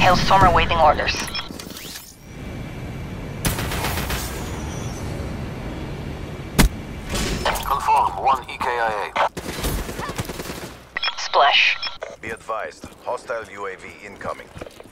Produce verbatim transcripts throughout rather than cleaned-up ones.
Hailstorm awaiting orders. Confirm, one E K I A. Splash. Be advised, hostile U A V incoming.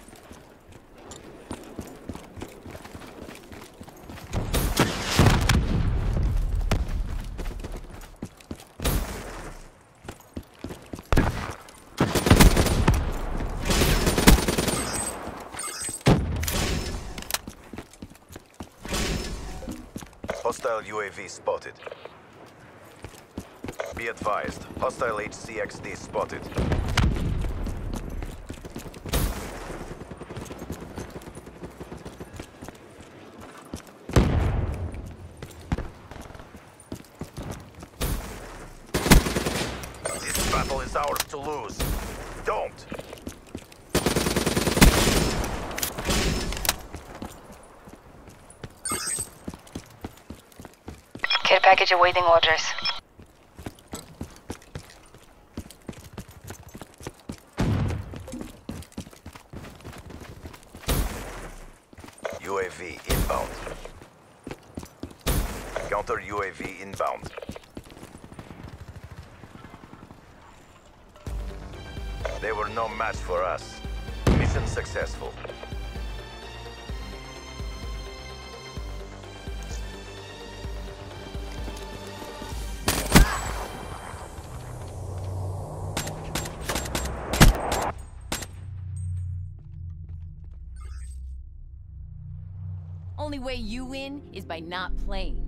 Hostile U A V spotted. Be advised, hostile H C X D spotted. This battle is ours to lose. Don't! Care package awaiting orders. U A V inbound. Counter U A V inbound. They were no match for us. Mission successful. Only way you win is by not playing.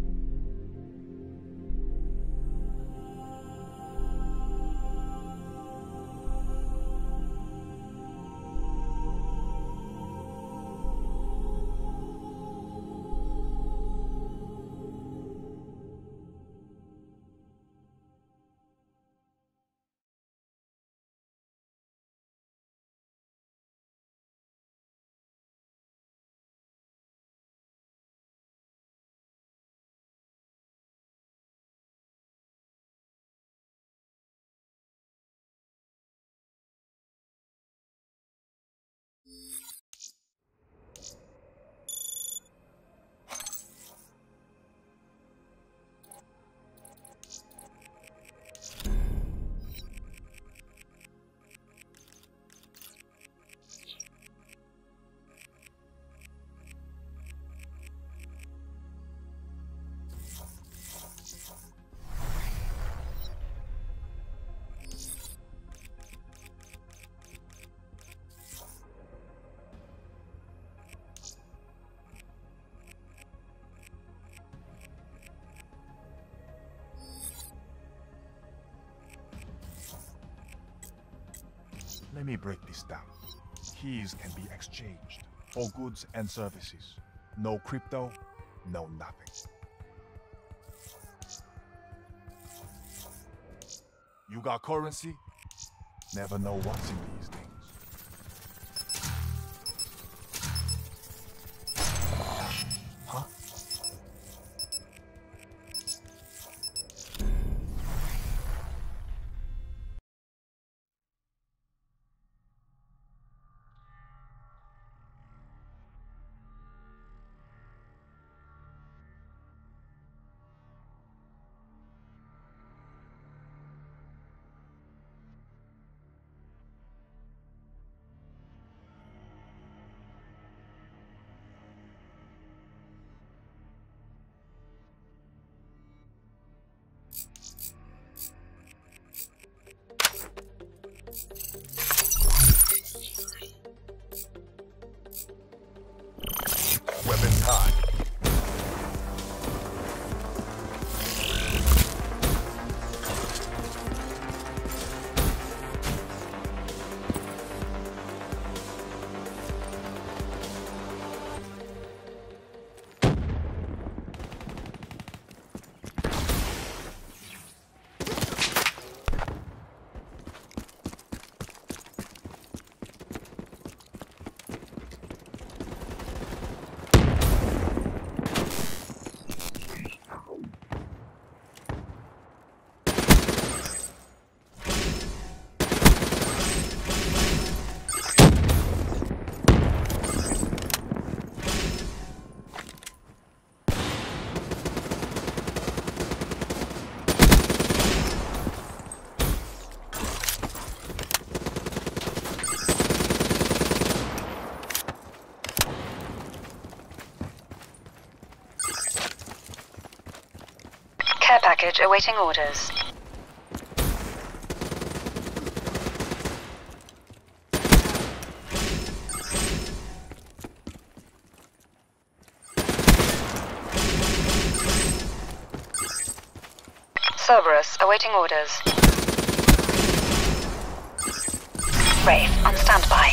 Let me break this down. Keys can be exchanged for goods and services. No crypto, no nothing. You got currency? Never know what's in these things. Huh? package awaiting orders. Cerberus awaiting orders. Wraith on standby.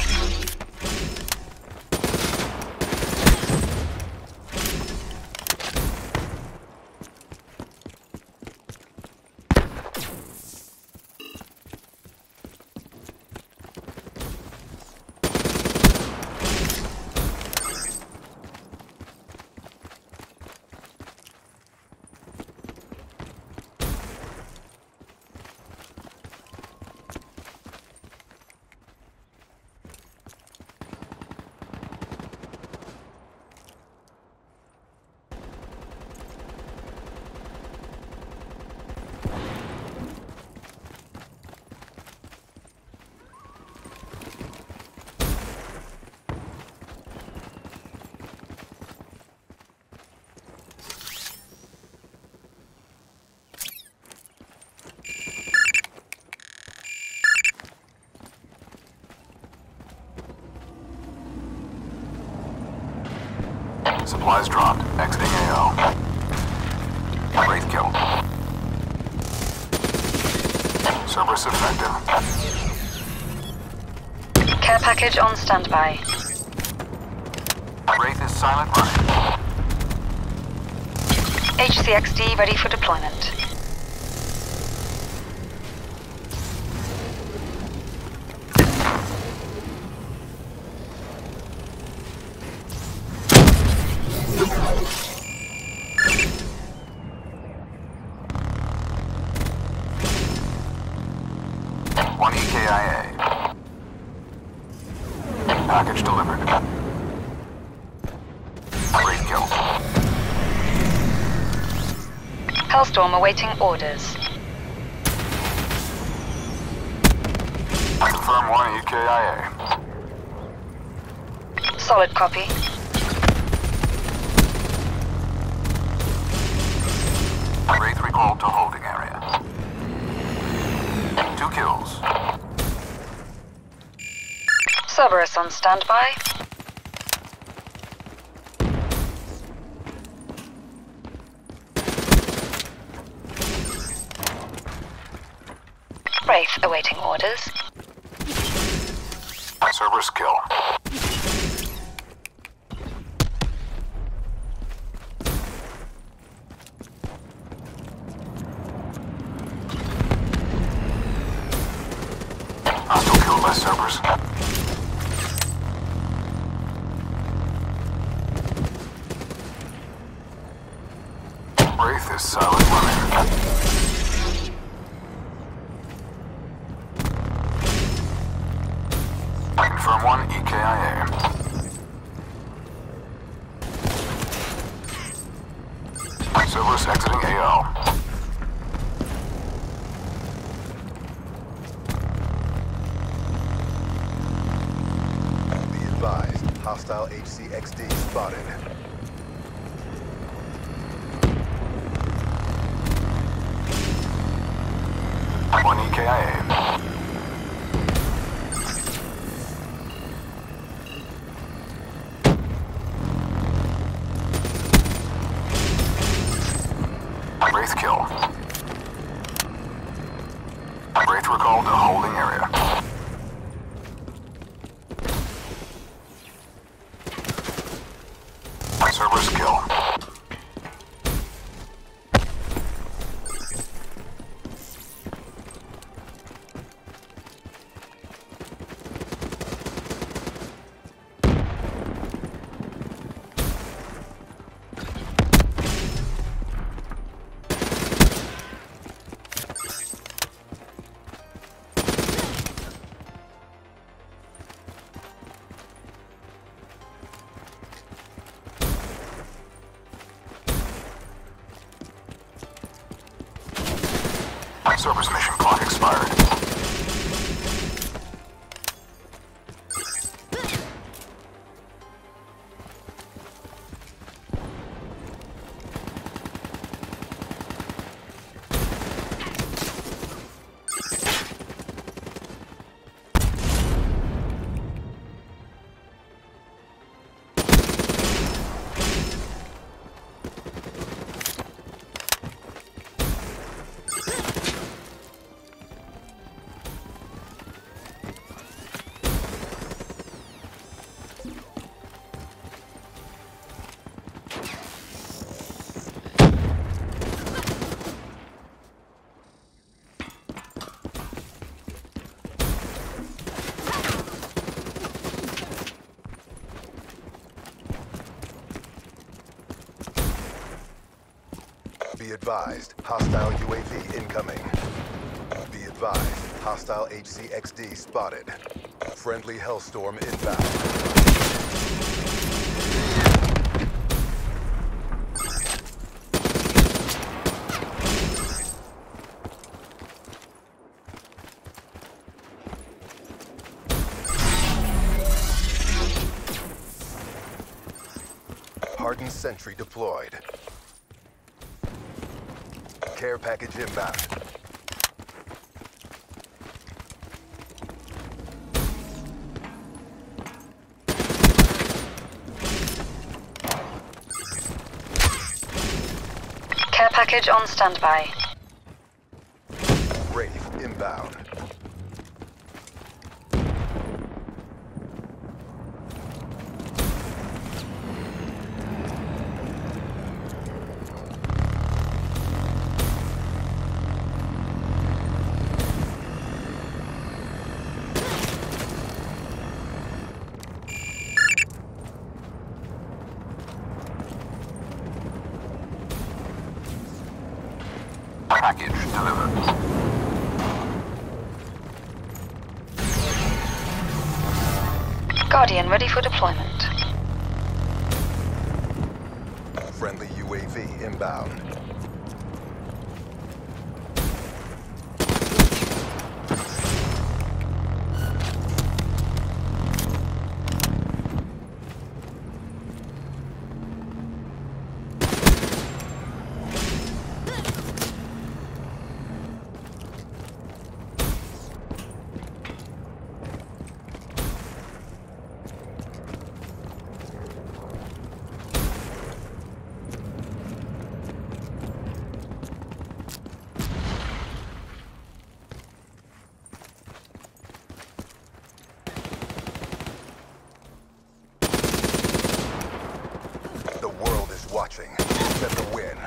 Supplies dropped. Exiting A O. Wraith kill. Cerberus effective. Care package on standby. Wraith is silent running. H C X D ready for deployment. One E K I A. Package delivered. Wraith kill. Hellstorm awaiting orders. Confirm one E K I A. Solid copy. Wraith recalled to holding area. Two kills. Cerberus on standby. Wraith awaiting orders. Cerberus kill. Hostile killed by Cerberus. Wraith is silent running. Confirm one E K I A. Cerberus exiting A O. Be advised, hostile H C X D spotted. One E K I A. Wraith kill. Wraith recalled to holding area. Cerberus kill. Cerberus mission clock expired. advised, hostile U A V incoming. Be advised, hostile H C X D spotted. Friendly Hellstorm inbound. Hardened sentry deployed. Care package inbound. Care package on standby. Wraith inbound. Package delivered. Guardian ready for deployment. Friendly U A V inbound. The world is watching. Let them win.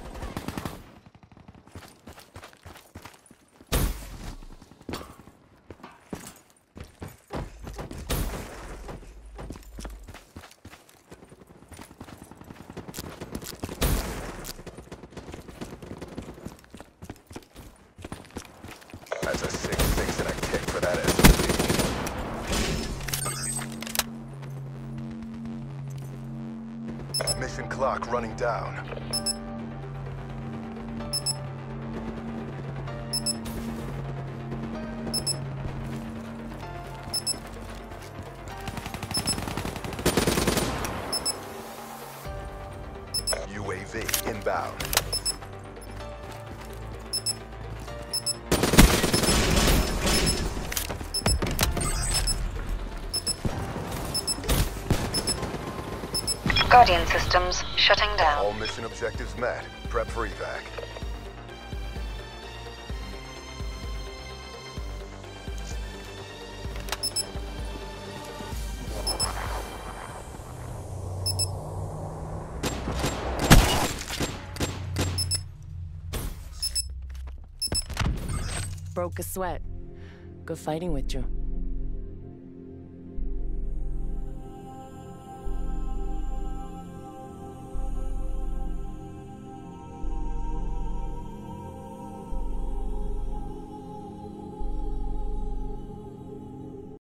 That's a six six and a kick for that S M G. Mission clock running down. U A V inbound. Guardian systems shutting down. All mission objectives met. Prep for evac. Broke a sweat. Good fighting with you.